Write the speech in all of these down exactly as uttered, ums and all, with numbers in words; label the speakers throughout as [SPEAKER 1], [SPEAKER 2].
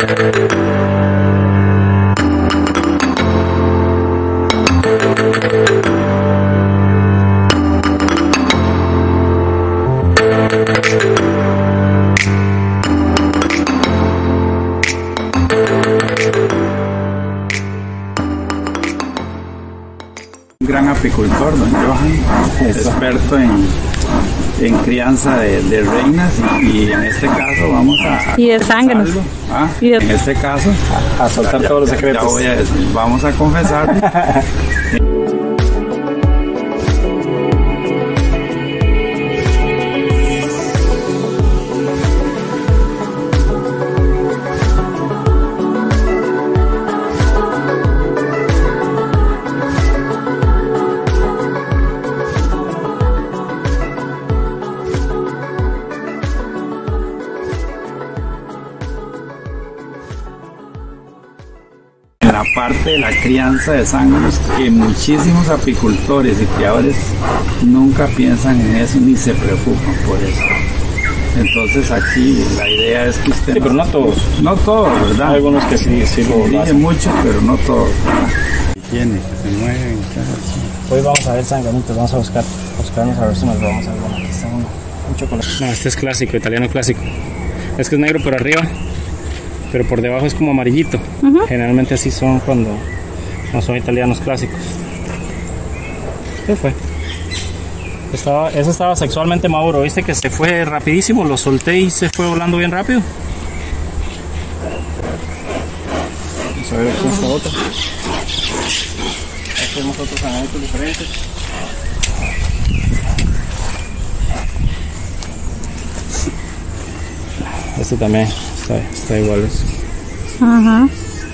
[SPEAKER 1] Gran apicultor, don Johan, experto en, en crianza de, de reinas y, y en este caso vamos a...
[SPEAKER 2] Y de zánganos.
[SPEAKER 1] ¿Ah?
[SPEAKER 2] Y de...
[SPEAKER 1] En este caso...
[SPEAKER 3] A soltar
[SPEAKER 1] ya,
[SPEAKER 3] todos los
[SPEAKER 1] ya,
[SPEAKER 3] secretos.
[SPEAKER 1] Ya voy a decir, vamos a confesar. La parte de la crianza de zánganos, que muchísimos apicultores y criadores nunca piensan en eso ni se preocupan por eso. Entonces aquí la idea es que usted...
[SPEAKER 3] Sí, no, pero no todos.
[SPEAKER 1] No todos, ¿verdad?
[SPEAKER 3] Hay algunos que sí, sí lo
[SPEAKER 1] Dije
[SPEAKER 3] hacen.
[SPEAKER 1] mucho, pero no todos. Tiene que se mueven.
[SPEAKER 3] Hoy vamos a ver sanganitos, vamos a buscar, buscarnos a ver si nos vamos a ver. Aquí está uno, un chocolate. No, este es clásico, italiano clásico. Es que es negro por arriba, pero por debajo es como amarillito. Uh-huh. Generalmente así son cuando no son italianos clásicos. ¿Qué fue? Estaba, ese estaba sexualmente maduro, viste que se fue rapidísimo, lo solté y se fue volando bien rápido. Vamos a ver aquí está otro. Aquí tenemos otros sanganitos diferentes. Este también está, está igual.
[SPEAKER 2] Ajá.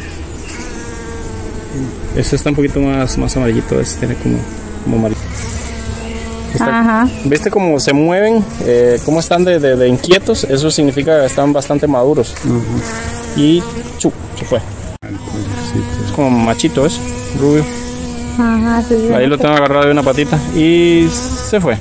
[SPEAKER 3] Este está un poquito más, más amarillito, este tiene como, como amarillo. Está,
[SPEAKER 2] Ajá.
[SPEAKER 3] ¿Viste cómo se mueven? Eh, ¿Cómo están de, de, de inquietos? Eso significa que están bastante maduros. Uh-huh. Y chu, se fue. Es como machito, ¿es? Rubio.
[SPEAKER 2] Ajá, sí, sí.
[SPEAKER 3] Ahí lo tengo agarrado de una patita y se fue.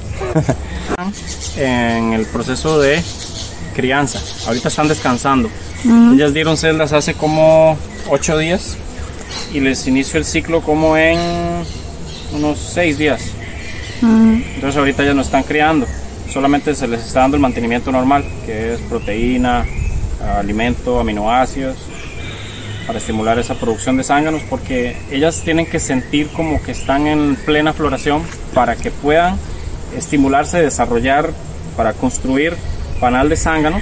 [SPEAKER 3] En el proceso de crianza. Ahorita están descansando. Uh-huh. Ellas dieron celdas hace como ocho días y les inició el ciclo como en unos seis días. Uh-huh. Entonces ahorita ya no están criando, solamente se les está dando el mantenimiento normal, que es proteína, alimento, aminoácidos, para estimular esa producción de zánganos, porque ellas tienen que sentir como que están en plena floración para que puedan estimularse, desarrollar, para construir panal de zánganos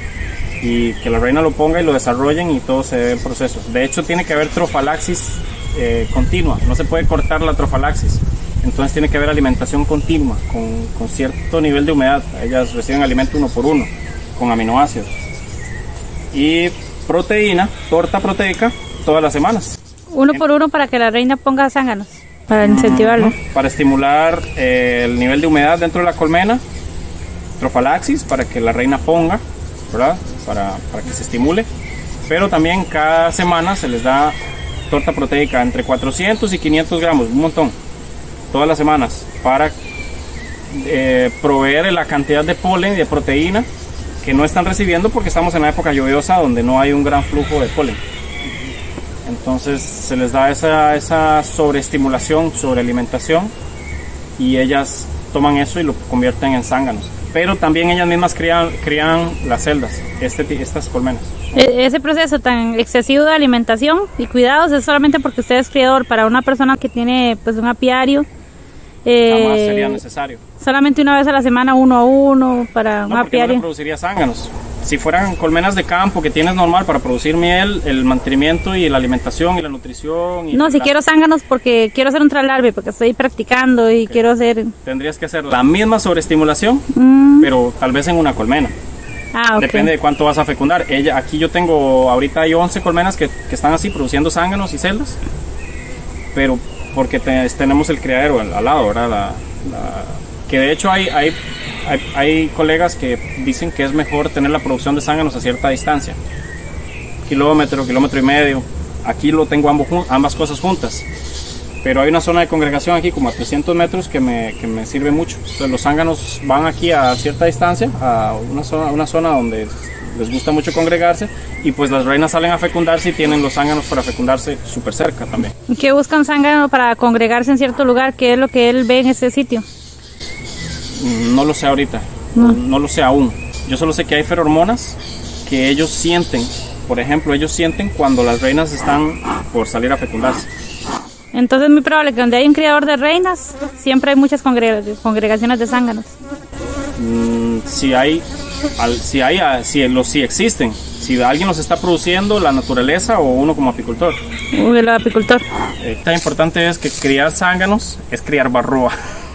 [SPEAKER 3] y que la reina lo ponga y lo desarrollen y todo se dé en proceso. De hecho tiene que haber trofalaxis eh, continua, no se puede cortar la trofalaxis. Entonces tiene que haber alimentación continua, con, con cierto nivel de humedad. Ellas reciben alimento uno por uno, con aminoácidos. Y proteína, torta proteica, todas las semanas.
[SPEAKER 2] Uno por uno para que la reina ponga zánganos, para incentivarlo.
[SPEAKER 3] Uh-huh. Para estimular eh, el nivel de humedad dentro de la colmena, trofalaxis, para que la reina ponga, ¿verdad? Para, para que se estimule. Pero también cada semana se les da torta proteica entre cuatrocientos y quinientos gramos, un montón. Todas las semanas, para eh, proveer la cantidad de polen y de proteína que no están recibiendo porque estamos en una época lluviosa donde no hay un gran flujo de polen. Entonces se les da esa, esa sobreestimulación, sobrealimentación, y ellas toman eso y lo convierten en zánganos. Pero también ellas mismas crían, crían las celdas, este, estas colmenas.
[SPEAKER 2] Ese proceso tan excesivo de alimentación y cuidados es solamente porque usted es criador. Para una persona que tiene pues un apiario, Eh,
[SPEAKER 3] jamás sería necesario.
[SPEAKER 2] Solamente una vez a la semana, uno a uno, para
[SPEAKER 3] no,
[SPEAKER 2] un apiario.
[SPEAKER 3] No produciría zánganos. Si fueran colmenas de campo que tienes normal para producir miel, el mantenimiento y la alimentación y la nutrición. Y
[SPEAKER 2] no, si quiero zánganos porque quiero hacer un tralarve, porque estoy practicando y okay. quiero hacer.
[SPEAKER 3] Tendrías que hacer la misma sobreestimulación,
[SPEAKER 2] mm.
[SPEAKER 3] pero tal vez en una colmena.
[SPEAKER 2] Ah, okay.
[SPEAKER 3] Depende de cuánto vas a fecundar. Ella, aquí yo tengo, ahorita hay once colmenas que, que están así produciendo zánganos y celdas, pero porque te, tenemos el criadero al, al lado, ¿verdad? La, la, que de hecho hay, hay, hay, hay colegas que dicen que es mejor tener la producción de zánganos a cierta distancia, kilómetro, kilómetro y medio. Aquí lo tengo ambos, ambas cosas juntas, pero hay una zona de congregación aquí como a trescientos metros que me, que me sirve mucho. Entonces los zánganos van aquí a cierta distancia, a una zona, una zona donde les gusta mucho congregarse, y pues las reinas salen a fecundarse y tienen los zánganos para fecundarse súper cerca también.
[SPEAKER 2] ¿Qué busca un zángano para congregarse en cierto lugar? ¿Qué es lo que él ve en ese sitio?
[SPEAKER 3] No lo sé ahorita, no, no lo sé aún. Yo solo sé que hay ferormonas que ellos sienten. Por ejemplo, ellos sienten cuando las reinas están por salir a fecundarse.
[SPEAKER 2] Entonces es muy probable que donde hay un criador de reinas, siempre hay muchas congre congregaciones de zánganos.
[SPEAKER 3] Mm, si hay, al, si hay, si, los, si existen, si alguien los está produciendo, la naturaleza o uno como apicultor.
[SPEAKER 2] Uy, el apicultor.
[SPEAKER 3] Eh, lo importante es que criar zánganos es criar barroa.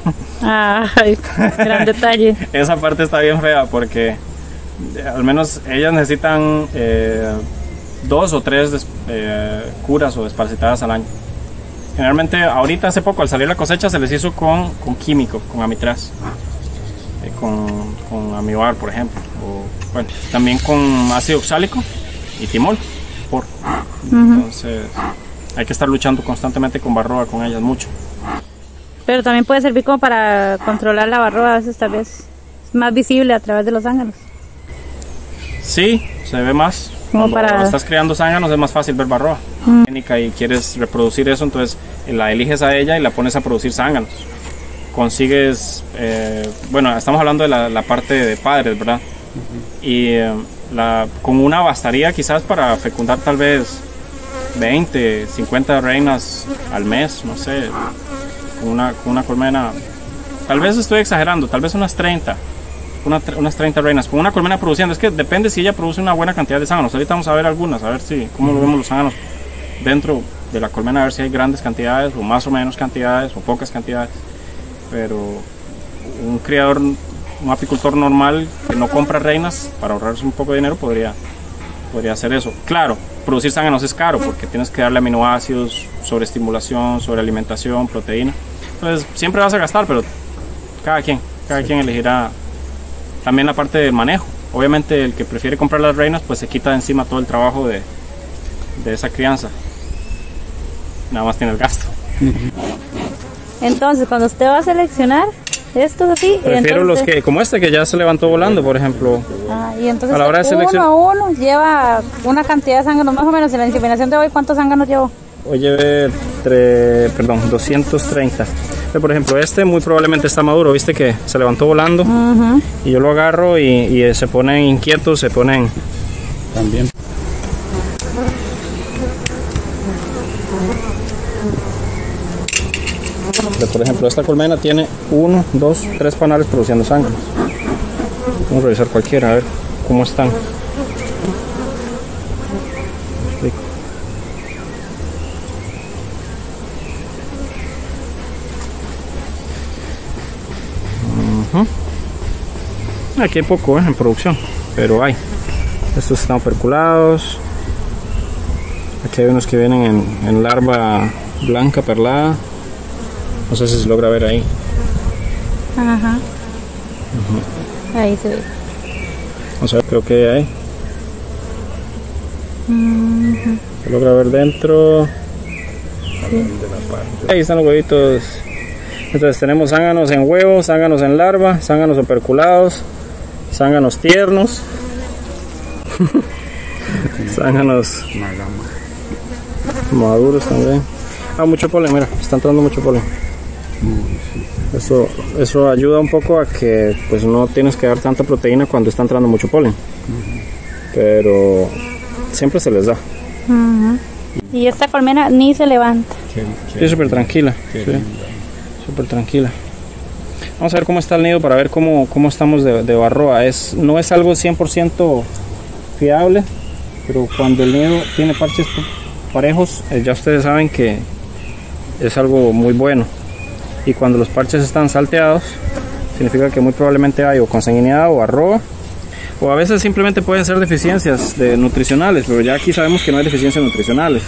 [SPEAKER 2] Ay, gran detalle.
[SPEAKER 3] Esa parte está bien fea porque al menos ellas necesitan eh, dos o tres des, eh, curas o desparasitadas al año. Generalmente ahorita hace poco al salir la cosecha se les hizo con, con químico, con amitraz, eh, con, con amibar por ejemplo, o, bueno, también con ácido oxálico y timol, por. Uh-huh. Entonces hay que estar luchando constantemente con barroa con ellas mucho.
[SPEAKER 2] Pero también puede servir como para controlar la barroa, a veces tal vez es más visible a través de los zánganos.
[SPEAKER 3] Sí, se ve más.
[SPEAKER 2] Como
[SPEAKER 3] Cuando
[SPEAKER 2] para...
[SPEAKER 3] estás criando zánganos es más fácil ver barroa. Mm. Y quieres reproducir eso, entonces la eliges a ella y la pones a producir zánganos. Consigues, eh, bueno, estamos hablando de la, la parte de padres, ¿verdad? Uh-huh. Y eh, la, con una bastaría quizás para fecundar tal vez veinte, cincuenta reinas al mes, no sé, con una, con una colmena. Tal vez estoy exagerando, tal vez unas treinta. Una, unas treinta reinas con una colmena produciendo. Es que depende si ella produce una buena cantidad de zánganos. Ahorita vamos a ver algunas, a ver si cómo lo vemos los zánganos dentro de la colmena, a ver si hay grandes cantidades o más o menos cantidades o pocas cantidades. Pero un criador, un apicultor normal que no compra reinas para ahorrarse un poco de dinero podría, podría hacer eso. Claro, producir zánganos es caro porque tienes que darle aminoácidos, sobreestimulación, sobrealimentación, proteína. Entonces siempre vas a gastar, pero cada quien, cada quien elegirá. También la parte del manejo. Obviamente el que prefiere comprar las reinas pues se quita de encima todo el trabajo de, de esa crianza. Nada más tiene el gasto.
[SPEAKER 2] Entonces cuando usted va a seleccionar estos así...
[SPEAKER 3] Prefiero
[SPEAKER 2] entonces...
[SPEAKER 3] los que, como este que ya se levantó volando, por ejemplo.
[SPEAKER 2] Ah, y entonces
[SPEAKER 3] a la hora de seleccion...
[SPEAKER 2] uno a uno lleva una cantidad de zánganos más o menos. En la inseminación de hoy, ¿cuántos zánganos llevó?
[SPEAKER 3] Hoy llevé tre... perdón, doscientos treinta. Por ejemplo, este muy probablemente está maduro, viste que se levantó volando. Uh-huh. Y yo lo agarro y, y se ponen inquietos, se ponen también. Pero, por ejemplo, esta colmena tiene uno, dos, tres panales produciendo sangre. Vamos a revisar cualquiera, a ver cómo están. Aquí hay poco, ¿eh? En producción, pero hay. Estos están operculados. Aquí hay unos que vienen en, en larva blanca perlada. No sé si se logra ver ahí.
[SPEAKER 2] Ajá. Uh-huh. Ahí se ve.
[SPEAKER 3] Vamos a ver, creo que hay. Uh-huh. Se logra ver dentro. Sí. Ahí están los huevitos. Entonces tenemos zánganos en huevo, zánganos en larva, zánganos operculados, zánganos tiernos, zánganos maduros también. Ah, mucho polen, mira, está entrando mucho polen. Eso, eso ayuda un poco a que pues no tienes que dar tanta proteína cuando está entrando mucho polen. Pero siempre se les da.
[SPEAKER 2] Uh-huh. Y esta colmena ni se levanta.
[SPEAKER 3] Sí, súper tranquila. Sí. Súper tranquila. Vamos a ver cómo está el nido para ver cómo, cómo estamos de, de barroa. Es, no es algo cien por ciento fiable, pero cuando el nido tiene parches parejos, eh, ya ustedes saben que es algo muy bueno. Y cuando los parches están salteados, significa que muy probablemente hay o consanguinidad o barroa, o a veces simplemente pueden ser deficiencias de nutricionales, pero ya aquí sabemos que no hay deficiencias nutricionales.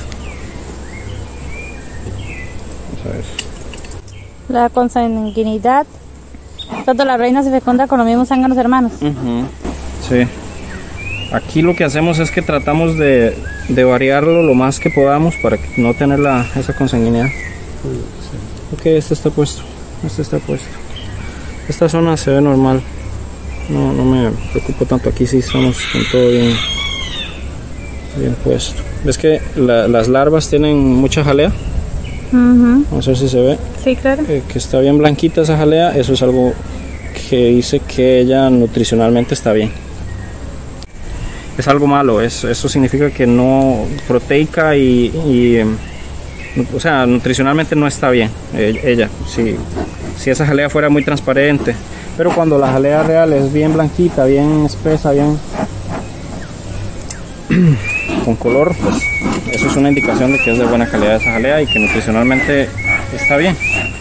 [SPEAKER 3] Vamos a ver.
[SPEAKER 2] La consanguinidad, tanto la reina se fecunda con los mismos zánganos hermanos.
[SPEAKER 3] Uh-huh. Sí. Aquí lo que hacemos es que tratamos de, de variarlo lo más que podamos para no tener la, esa consanguinidad. Ok, este está puesto. Este está puesto. Esta zona se ve normal. No, no me preocupo tanto. Aquí sí estamos con todo bien, bien puesto. ¿Ves que la, las larvas tienen mucha jalea?
[SPEAKER 2] Uh-huh.
[SPEAKER 3] Vamos a ver si se ve.
[SPEAKER 2] Sí, claro.
[SPEAKER 3] Eh, que está bien blanquita esa jalea. Eso es algo que dice que ella nutricionalmente está bien. Es algo malo, es, eso significa que no, proteica y, y o sea, nutricionalmente no está bien ella, si, si esa jalea fuera muy transparente, pero cuando la jalea real es bien blanquita, bien espesa, bien con color, pues eso es una indicación de que es de buena calidad esa jalea y que nutricionalmente está bien.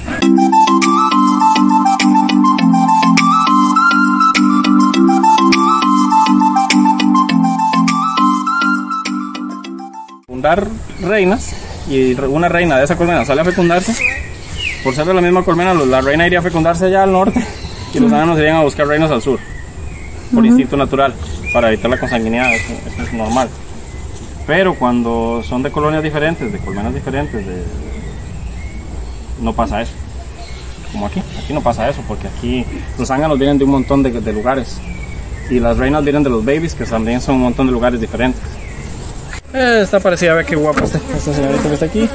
[SPEAKER 3] Fecundar reinas, y una reina de esa colmena sale a fecundarse, por ser de la misma colmena, la reina iría a fecundarse allá al norte y los ángeles irían a buscar reinos al sur, por uh-huh. instinto natural, para evitar la consanguinidad, eso, eso es normal. Pero cuando son de colonias diferentes, de colmenas diferentes, de... no pasa eso. Como aquí, aquí no pasa eso, porque aquí los ángeles vienen de un montón de, de lugares y las reinas vienen de los babies, que también son un montón de lugares diferentes. Eh, está parecida, a ver qué guapa esta, esta señorita que está aquí.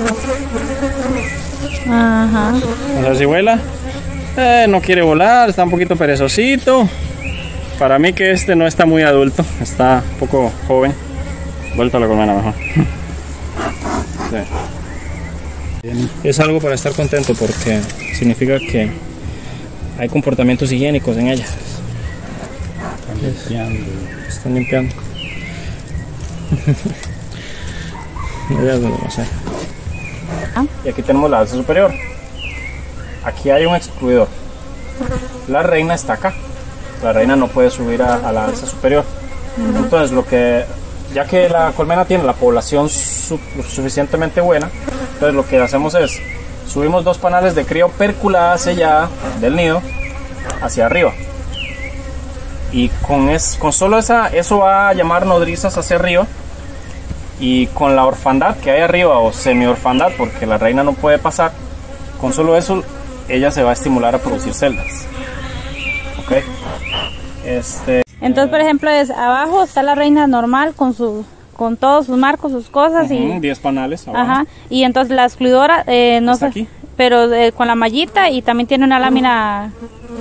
[SPEAKER 2] Ajá.
[SPEAKER 3] Vamos a ver si vuela. Eh, no quiere volar, está un poquito perezosito. Para mí que este no está muy adulto, está un poco joven. Vuelta a la colmena mejor. Sí. Es algo para estar contento porque significa que hay comportamientos higiénicos en ella. Están limpiando. Están limpiando. No sé. Y aquí tenemos la alza superior. Aquí hay un excluidor. La reina está acá. La reina no puede subir a, a la alza superior. Entonces, lo que, ya que la colmena tiene la población su, suficientemente buena, entonces lo que hacemos es subimos dos panales de cría operculada sellada del nido hacia arriba. Y con, es, con solo esa, eso va a llamar nodrizas hacia arriba. Y con la orfandad que hay arriba, o semi-orfandad, porque la reina no puede pasar, con solo eso, ella se va a estimular a producir celdas. ¿Ok? Este,
[SPEAKER 2] Entonces, por ejemplo, es, abajo está la reina normal con su, con todos sus marcos, sus cosas.
[SPEAKER 3] Uh-huh,
[SPEAKER 2] y
[SPEAKER 3] diez panales abajo.
[SPEAKER 2] Ajá. Y entonces la excluidora, eh, no sé, aquí, pero eh, con la mallita y también tiene una lámina.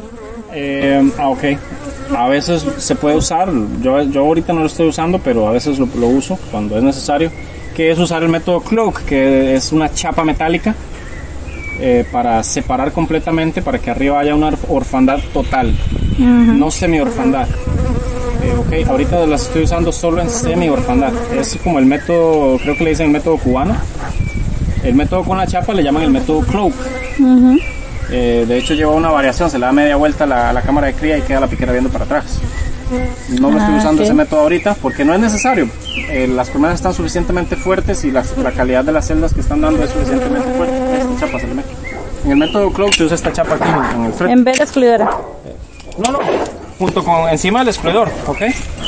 [SPEAKER 3] Eh, ah, ok. A veces se puede usar, yo, yo ahorita no lo estoy usando, pero a veces lo, lo uso cuando es necesario, que es usar el método cloak, que es una chapa metálica eh, para separar completamente, para que arriba haya una orfandad total, uh-huh. no semi-orfandad. Eh, ok, ahorita las estoy usando solo en semi-orfandad, es como el método, creo que le dicen el método cubano. El método con la chapa le llaman el método cloak. Uh-huh. Eh, de hecho lleva una variación, se le da media vuelta a la, a la cámara de cría y queda la piquera viendo para atrás. No lo estoy usando ah, okay. ese método ahorita porque no es necesario. Eh, las colmenas están suficientemente fuertes y las, la calidad de las celdas que están dando es suficientemente fuerte. Esta chapa se le mete. En el método cloak se usa esta chapa aquí en el frente.
[SPEAKER 2] En vez de excluidora.
[SPEAKER 3] Eh, no, no, junto con encima del excluidor, ¿ok?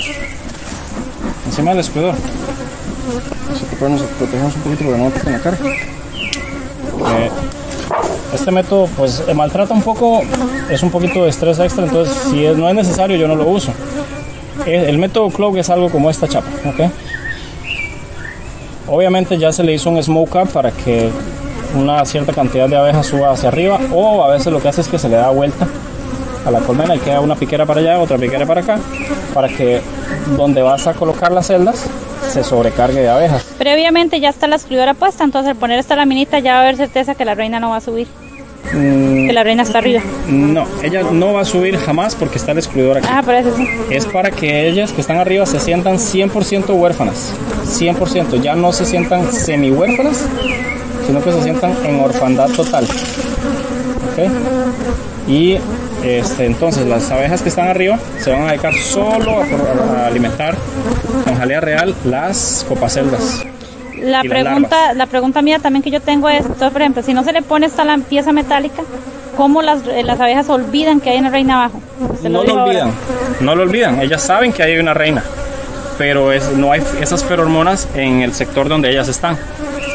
[SPEAKER 3] Encima del excluidor. Así que podemos protegernos un poquito porque no me toquen la cara. Eh, Este método pues maltrata un poco, es un poquito de estrés extra, entonces si es, no es necesario yo no lo uso. El, el método cloak es algo como esta chapa, ¿ok? Obviamente ya se le hizo un smoke up para que una cierta cantidad de abejas suba hacia arriba, o a veces lo que hace es que se le da vuelta a la colmena y queda una piquera para allá, otra piquera para acá, para que donde vas a colocar las celdas se sobrecargue de abejas.
[SPEAKER 2] Previamente ya está la excluidora puesta, entonces al poner esta laminita ya va a haber certeza que la reina no va a subir. Mm, que la reina está arriba.
[SPEAKER 3] No, ella no va a subir jamás porque está el excluidor aquí.
[SPEAKER 2] Ah, por eso sí.
[SPEAKER 3] Es para que ellas que están arriba se sientan cien por ciento huérfanas. cien por ciento, ya no se sientan semi huérfanas, sino que se sientan en orfandad total. ¿Ok? Y este, entonces las abejas que están arriba se van a dedicar solo a, a alimentar con jalea real las copaceldas.
[SPEAKER 2] La pregunta, la pregunta mía también que yo tengo es, entonces, por ejemplo, si no se le pone esta pieza metálica, ¿cómo las, las abejas olvidan que hay una reina abajo?
[SPEAKER 3] No lo olvidan, ahora. no lo olvidan, ellas saben que hay una reina, pero es, no hay esas feromonas en el sector donde ellas están.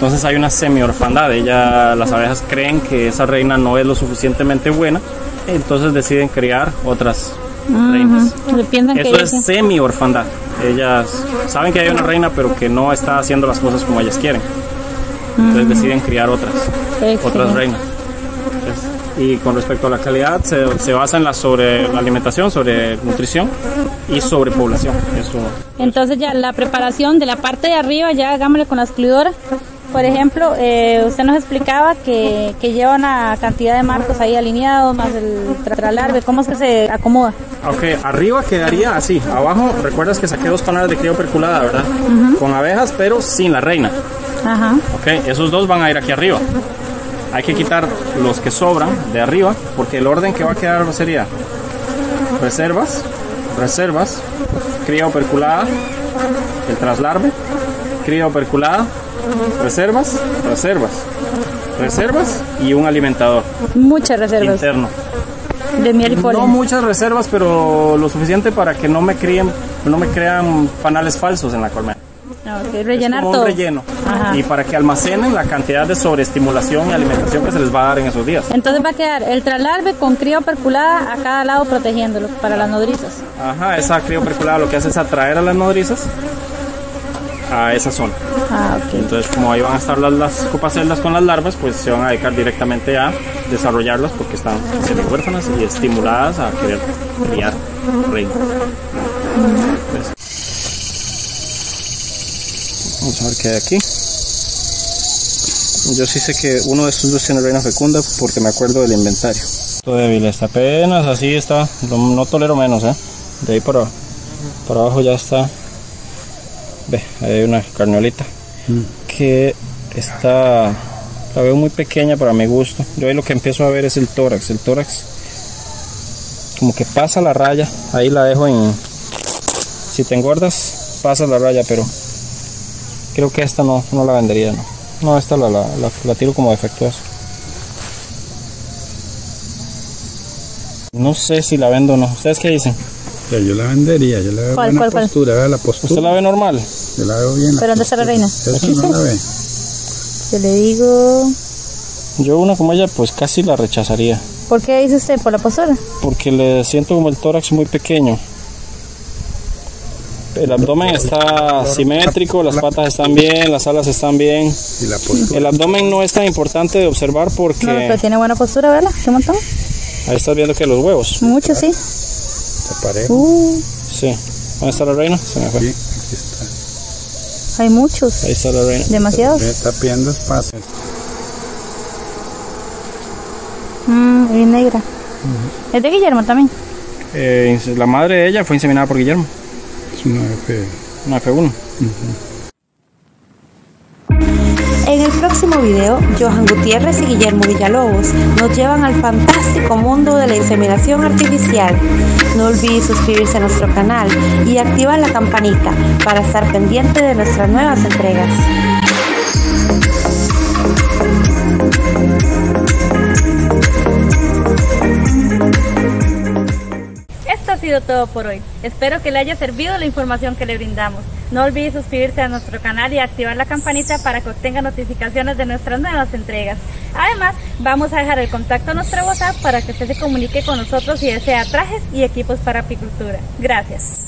[SPEAKER 3] Entonces hay una semi-orfandad. Ella, las abejas creen que esa reina no es lo suficientemente buena, entonces deciden criar otras uh-huh. reinas.
[SPEAKER 2] Piensan
[SPEAKER 3] Eso
[SPEAKER 2] que
[SPEAKER 3] es semi-orfandad. Ellas saben que hay una reina, pero que no está haciendo las cosas como ellas quieren. Entonces uh-huh. deciden criar otras, Excelente. otras reinas. Entonces, y con respecto a la calidad, se, se basa en la sobre la alimentación, sobre nutrición y sobre población. Eso.
[SPEAKER 2] Entonces ya la preparación de la parte de arriba, ya hagámosle con la excluidora. Por ejemplo, eh, usted nos explicaba que, que lleva una cantidad de marcos ahí alineados, más el tralarve, ¿cómo es que se acomoda?
[SPEAKER 3] Ok, arriba quedaría así, abajo recuerdas que saqué dos panales de cría operculada, ¿verdad? Uh-huh. Con abejas, pero sin la reina.
[SPEAKER 2] Ajá.
[SPEAKER 3] Ok, esos dos van a ir aquí arriba. Hay que quitar los que sobran de arriba, porque el orden que va a quedar sería reservas, reservas, cría operculada, el traslarve, cría operculada, reservas, reservas, reservas y un alimentador.
[SPEAKER 2] Muchas reservas.
[SPEAKER 3] Interno.
[SPEAKER 2] De miel y polen.
[SPEAKER 3] No muchas reservas, pero lo suficiente para que no me críen, no me crean panales falsos en la colmena.
[SPEAKER 2] Okay, rellenar
[SPEAKER 3] es como
[SPEAKER 2] todo.
[SPEAKER 3] un relleno.
[SPEAKER 2] Ajá.
[SPEAKER 3] Y para que almacenen la cantidad de sobreestimulación y alimentación que se les va a dar en esos días.
[SPEAKER 2] Entonces va a quedar el tralarve con cría operculada a cada lado protegiéndolo para las nodrizas.
[SPEAKER 3] Ajá, esa cría operculada lo que hace es atraer a las nodrizas a esa zona.
[SPEAKER 2] Ah, okay.
[SPEAKER 3] Entonces, como ahí van a estar las, las copaceldas con las larvas, pues se van a dedicar directamente a desarrollarlas porque están semi-huérfanas y estimuladas a querer criar reinas. Mm. Vamos a ver qué hay aquí. Yo sí sé que uno de estos dos tiene reina fecunda porque me acuerdo del inventario. Todo débil, está apenas así está, no tolero menos, ¿eh? De ahí para, para abajo ya está. Ve, ahí hay una carniolita mm. que está, la veo muy pequeña para mi gusto. Yo ahí lo que empiezo a ver es el tórax. El tórax como que pasa la raya, ahí la dejo en, si te engordas pasa la raya, pero creo que esta no, no la vendería, no. No, esta la, la, la, la tiro como defectuosa. No sé si la vendo o no. ¿Ustedes qué dicen?
[SPEAKER 1] Ya, yo la vendería, yo la veo
[SPEAKER 2] ¿Cuál,
[SPEAKER 1] buena
[SPEAKER 2] cuál,
[SPEAKER 1] postura,
[SPEAKER 2] cuál?
[SPEAKER 1] vea la postura.
[SPEAKER 3] ¿Usted la ve normal?
[SPEAKER 1] Yo la veo bien.
[SPEAKER 2] ¿Pero dónde está la reina?
[SPEAKER 1] Esa
[SPEAKER 2] ¿Aquí
[SPEAKER 1] no
[SPEAKER 2] está?
[SPEAKER 1] la ve.
[SPEAKER 2] Yo le digo...
[SPEAKER 3] Yo una como ella pues casi la rechazaría.
[SPEAKER 2] ¿Por qué dice usted? ¿Por la postura?
[SPEAKER 3] Porque le siento como el tórax muy pequeño. El abdomen está simétrico, las patas están bien, las alas están bien.
[SPEAKER 1] ¿Y la postura?
[SPEAKER 3] El abdomen no es tan importante de observar porque...
[SPEAKER 2] No, pero tiene buena postura, ¿verdad? ¿Qué montón?
[SPEAKER 3] Ahí estás viendo que los huevos.
[SPEAKER 2] Mucho, sí.
[SPEAKER 1] Está parejo.
[SPEAKER 2] Uh.
[SPEAKER 3] Sí. ¿Dónde está la reina? Se me fue.
[SPEAKER 1] Sí, aquí está.
[SPEAKER 2] Hay muchos.
[SPEAKER 3] Ahí está la reina.
[SPEAKER 2] Demasiados.
[SPEAKER 1] Está pidiendo espacio.
[SPEAKER 2] Mmm, es negra. Uh-huh. ¿Es de Guillermo también?
[SPEAKER 3] Eh, la madre de ella fue inseminada por Guillermo.
[SPEAKER 1] Es una F.
[SPEAKER 3] Una F uno.
[SPEAKER 1] Uh-huh.
[SPEAKER 4] En el próximo video, Johan Gutiérrez y Guillermo Villalobos nos llevan al fantástico mundo de la inseminación artificial. No olvides suscribirse a nuestro canal y activar la campanita para estar pendiente de nuestras nuevas entregas.
[SPEAKER 2] Esto ha sido todo por hoy. Espero que le haya servido la información que le brindamos. No olvide suscribirse a nuestro canal y activar la campanita para que obtenga notificaciones de nuestras nuevas entregas. Además, vamos a dejar el contacto a nuestro WhatsApp para que usted se comunique con nosotros si desea trajes y equipos para apicultura. Gracias.